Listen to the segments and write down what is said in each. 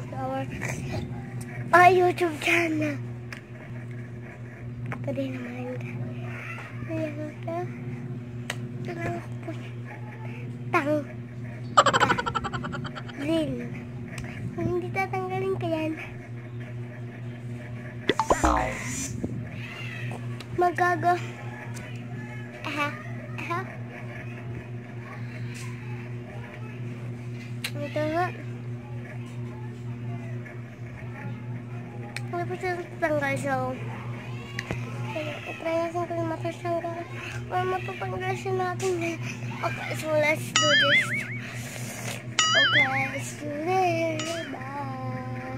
our YouTube channel. Pwede naman. Drill. Kung hindi tatanggalin ka yan, magago. Ito nga. Ano pa siya tatanggal siya? Try natin kung matatanggal or matatanggal siya natin. Okay, so let's do this. Okay, let's do this. Bye.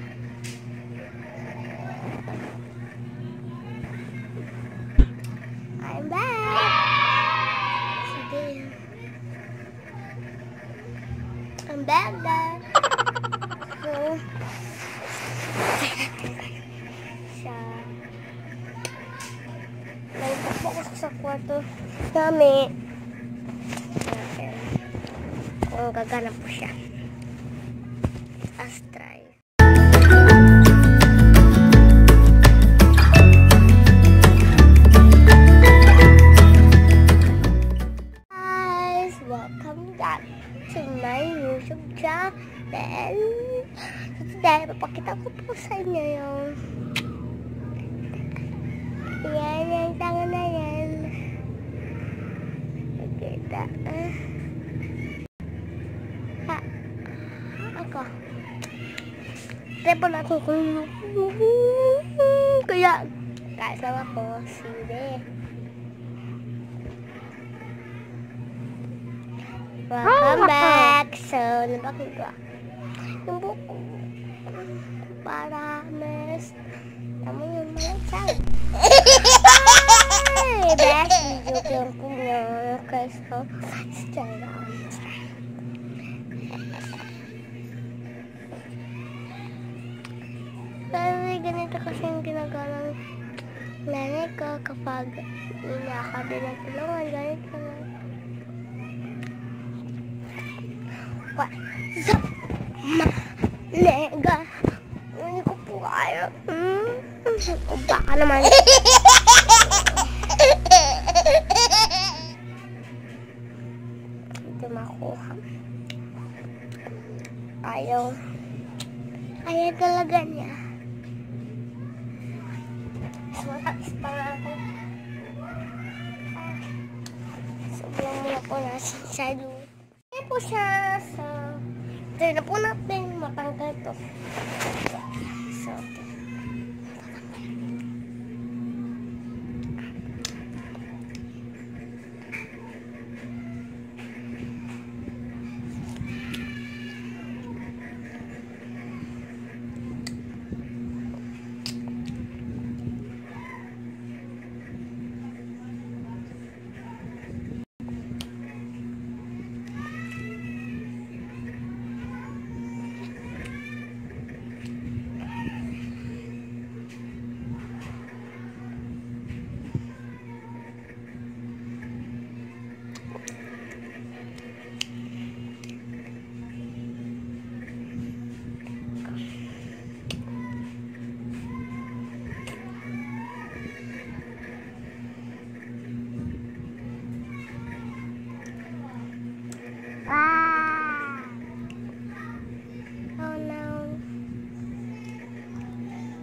I'm back. Sige. I'm back, guys. So, nagpapokus sa kwarto namin. Kung gagana po siya. Let's try. Guys, welcome back to my YouTube channel. Today, papakita ko po sa inyo yung yan, yung tangan na yan. Nakita. Ako. Tepo natin kung kaya kasama ko si Beth. Welcome back. So, nabakita yung buko para mes tama yung mga channel. Best video ko yung punya. Okay, so let's try it out. Pero ganito kasi yung ginagawa ng nanay ko kapag ninaka din ang tulungan. Ganito lang. What? So, malega. Hindi ko po kaya. Baka naman. Hindi makuha. Ayaw talaga niya. Mataas pa nga ako. Sobrang mula po nasa shadow. Kaya po siya sa... Try na po natin matanggal to. So,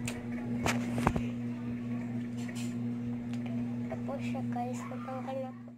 siya guys, natanggal na po.